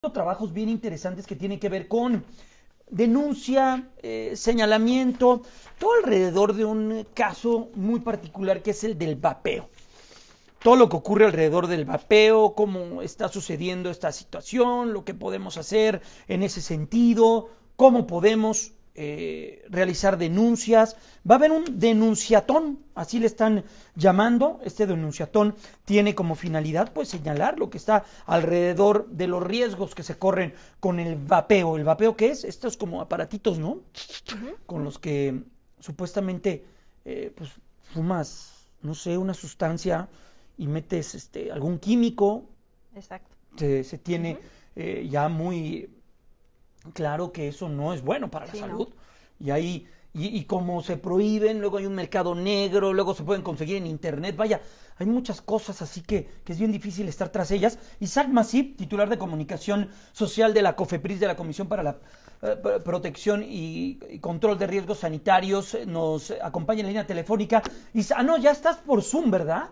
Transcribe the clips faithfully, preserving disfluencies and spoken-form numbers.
Trabajos bien interesantes que tienen que ver con denuncia, eh, señalamiento, todo alrededor de un caso muy particular que es el del vapeo. Todo lo que ocurre alrededor del vapeo, cómo está sucediendo esta situación, lo que podemos hacer en ese sentido, cómo podemos eh, realizar denuncias. Va a haber un denunciatón, así le están llamando. Este denunciatón tiene como finalidad pues señalar lo que está alrededor de los riesgos que se corren con el vapeo. ¿El vapeo qué es? Estos como aparatitos, ¿no? Ujú. Con los que supuestamente eh, pues fumas, no sé, una sustancia y metes este algún químico. Exacto. Se, se tiene Ujú. eh, ya muy claro que eso no es bueno para la Sí, no. salud. Y ahí, y, y como se prohíben, luego hay un mercado negro, luego se pueden conseguir en internet, vaya, hay muchas cosas así que, que es bien difícil estar tras ellas. Isaac Masip, titular de comunicación social de la COFEPRIS, de la Comisión para la eh, Protección y, y Control de Riesgos Sanitarios, eh, nos acompaña en la línea telefónica. Isa- ah, no, ya estás por Zoom, ¿verdad?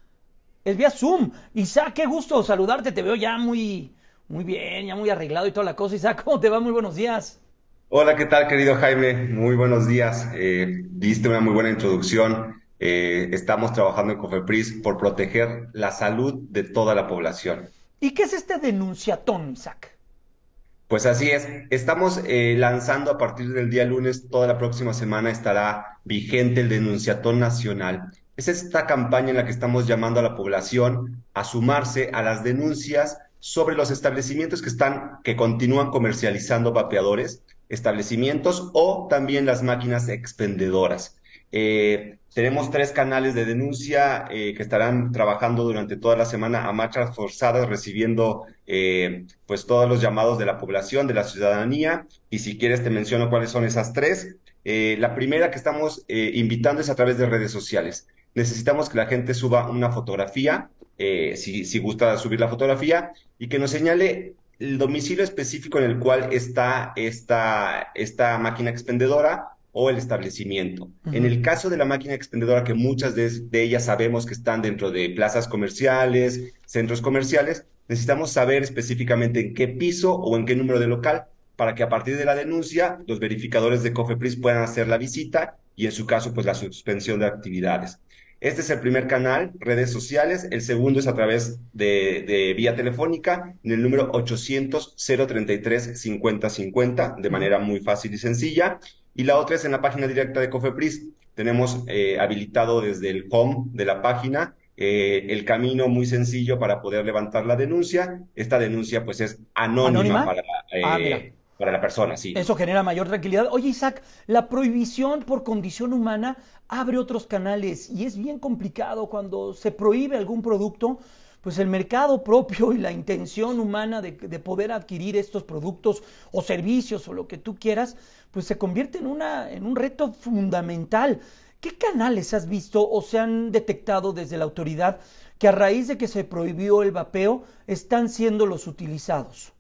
Es vía Zoom. Isaac, qué gusto saludarte, te veo ya muy, muy bien, ya muy arreglado y toda la cosa. Isaac, ¿cómo te va? Muy buenos días. Hola, ¿qué tal, querido Jaime? Muy buenos días. Eh, diste una muy buena introducción. Eh, estamos trabajando en COFEPRIS por proteger la salud de toda la población. ¿Y qué es este denunciatón, Isaac? Pues así es, estamos eh, lanzando a partir del día lunes, toda la próxima semana estará vigente el Denunciatón Nacional. Es esta campaña en la que estamos llamando a la población a sumarse a las denuncias sobre los establecimientos que están, que continúan comercializando vapeadores, establecimientos o también las máquinas expendedoras. Eh, tenemos tres canales de denuncia eh, que estarán trabajando durante toda la semana a marchas forzadas, recibiendo eh, pues todos los llamados de la población, de la ciudadanía. Y si quieres te menciono cuáles son esas tres. Eh, la primera que estamos eh, invitando es a través de redes sociales. Necesitamos que la gente suba una fotografía, eh, si, si gusta subir la fotografía, y que nos señale el domicilio específico en el cual está esta, esta máquina expendedora o el establecimiento. En Ujú. el caso de la máquina expendedora, que muchas de, de ellas sabemos que están dentro de plazas comerciales, centros comerciales, necesitamos saber específicamente en qué piso o en qué número de local para que a partir de la denuncia los verificadores de COFEPRIS puedan hacer la visita y en su caso pues la suspensión de actividades. Este es el primer canal, redes sociales. El segundo es a través de, de vía telefónica en el número ochocientos, cero treinta y tres, cincuenta cincuenta, de Ujú. manera muy fácil y sencilla. Y la otra es en la página directa de COFEPRIS. Tenemos eh, habilitado desde el home de la página eh, el camino muy sencillo para poder levantar la denuncia. Esta denuncia pues es anónima ¿Anónima? para, Ah, mira. eh, para la persona, sí. Eso genera mayor tranquilidad. Oye, Isaac, la prohibición por condición humana abre otros canales y es bien complicado cuando se prohíbe algún producto, pues el mercado propio y la intención humana de, de poder adquirir estos productos o servicios o lo que tú quieras, pues se convierte en, una, en un reto fundamental. ¿Qué canales has visto o se han detectado desde la autoridad que a raíz de que se prohibió el vapeo están siendo los utilizados?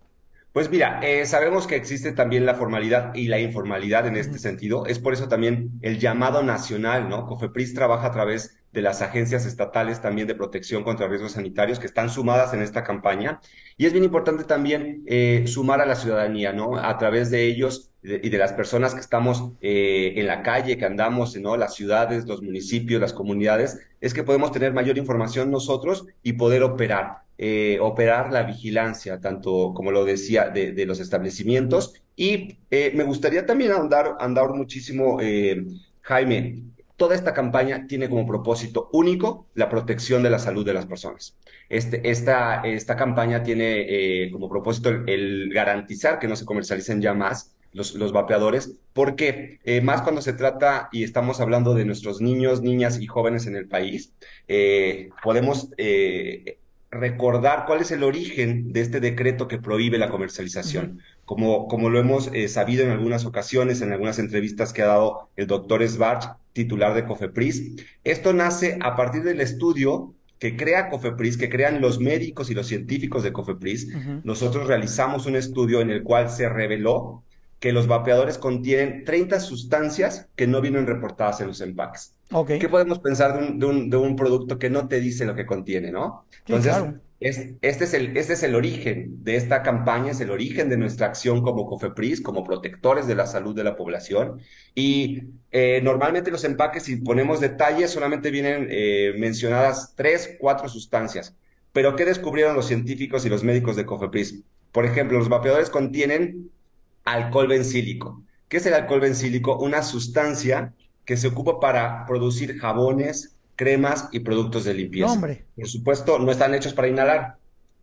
Pues mira, eh, sabemos que existe también la formalidad y la informalidad en este Ujú. sentido. Es por eso también el llamado nacional, ¿no? COFEPRIS trabaja a través de las agencias estatales también de protección contra riesgos sanitarios que están sumadas en esta campaña. Y es bien importante también eh, sumar a la ciudadanía, ¿no? A través de ellos de- y de las personas que estamos eh, en la calle, que andamos, ¿no? Las ciudades, los municipios, las comunidades, es que podemos tener mayor información nosotros y poder operar eh, operar la vigilancia, tanto como lo decía, de, de los establecimientos. Y eh, me gustaría también andar, andar muchísimo, eh, Jaime, toda esta campaña tiene como propósito único la protección de la salud de las personas. Este, esta, esta campaña tiene eh, como propósito el, el, garantizar que no se comercialicen ya más los, los vapeadores, porque eh, más cuando se trata y estamos hablando de nuestros niños, niñas y jóvenes en el país, eh, podemos eh, recordar cuál es el origen de este decreto que prohíbe la Ujú. comercialización. Como, como lo hemos eh, sabido en algunas ocasiones, en algunas entrevistas que ha dado el doctor Sbarch, titular de COFEPRIS, esto nace a partir del estudio que crea COFEPRIS, que crean los médicos y los científicos de COFEPRIS. Ujú. Nosotros realizamos un estudio en el cual se reveló que los vapeadores contienen treinta sustancias que no vienen reportadas en los empaques. Ok. ¿Qué podemos pensar de un, de un, de un producto que no te dice lo que contiene, no? Sí, Entonces, claro. Es, este es el, este es el origen de esta campaña, es el origen de nuestra acción como COFEPRIS, como protectores de la salud de la población. Y eh, normalmente los empaques, si ponemos detalles, solamente vienen eh, mencionadas tres, cuatro sustancias. Pero ¿qué descubrieron los científicos y los médicos de COFEPRIS? Por ejemplo, los vapeadores contienen alcohol bencílico. ¿Qué es el alcohol bencílico? Una sustancia que se ocupa para producir jabones, cremas y productos de No, limpieza. hombre, Por supuesto, no están hechos para inhalar.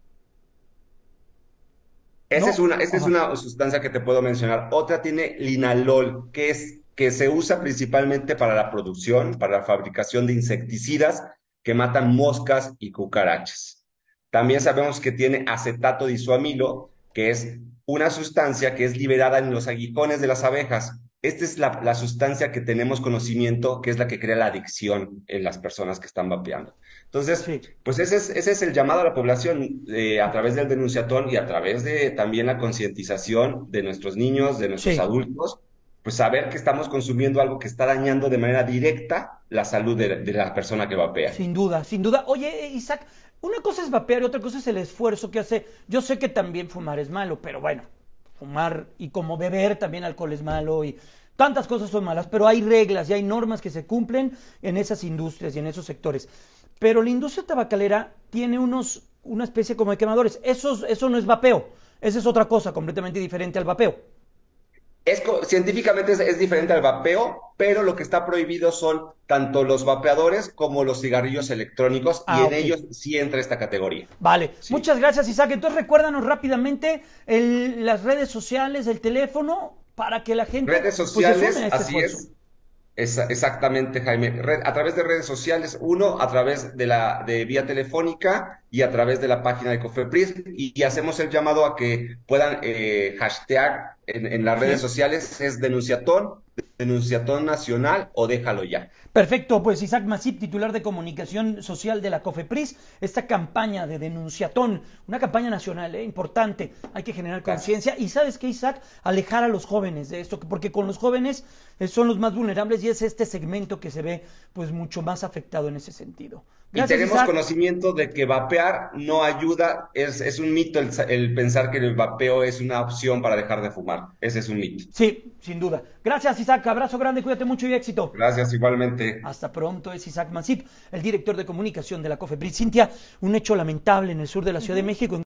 Esa es no, una, esa es ajá. una sustancia que te puedo mencionar. Otra tiene linalol, que es, que se usa principalmente para la producción, para la fabricación de insecticidas que matan moscas y cucarachas. También sabemos que tiene acetato disoamilo, que es una sustancia que es liberada en los aguijones de las abejas. Esta es la, la sustancia que tenemos conocimiento, que es la que crea la adicción en las personas que están vapeando. Entonces, Sí. pues ese es, ese es el llamado a la población eh, a través del denunciatón y a través de también la concientización de nuestros niños, de nuestros Sí, adultos, pues saber que estamos consumiendo algo que está dañando de manera directa la salud de, de la persona que vapea. sin duda, sin duda. Oye, Isaac, una cosa es vapear y otra cosa es el esfuerzo que hace. Yo sé que también fumar es malo, pero bueno, fumar y como beber también alcohol es malo y tantas cosas son malas, pero hay reglas y hay normas que se cumplen en esas industrias y en esos sectores. Pero la industria tabacalera tiene unos, una especie como de quemadores. Eso, eso no es vapeo. Esa es otra cosa completamente diferente al vapeo. Es, científicamente es, es diferente al vapeo, pero lo que está prohibido son tanto los vapeadores como los cigarrillos electrónicos y Ah, en ok. ellos sí entra esta categoría. Vale, Sí. muchas gracias Isaac. Entonces recuérdanos rápidamente el- las redes sociales, el teléfono, para que la gente Redes pues se sume a sociales, este así esfuerzo. es. Esa- exactamente, Jaime. Red- a través de redes sociales, uno, a través de la de vía telefónica y a través de la página de COFEPRIS, y, y hacemos el llamado a que puedan eh, hashtag en, en las redes Sí. sociales, es denunciatón, denunciatón nacional o déjalo ya. Perfecto, pues Isaac Masip, titular de comunicación social de la COFEPRIS, esta campaña de denunciatón, una campaña nacional, ¿eh? Importante, hay que generar Gracias. conciencia y sabes qué, Isaac, alejar a los jóvenes de esto, porque con los jóvenes eh, son los más vulnerables y es este segmento que se ve pues mucho más afectado en ese sentido. Y Gracias, tenemos Isaac. conocimiento de que vapear no ayuda, es, es un mito el, sa- el pensar que el vapeo es una opción para dejar de fumar. Ese es un mito. Sí, sin duda. Gracias, Isaac. Abrazo grande, cuídate mucho y éxito. Gracias igualmente. Hasta pronto, es Isaac Masip, el director de comunicación de la COFEPRIS. Cintia, un hecho lamentable en el sur de la Ciudad de México.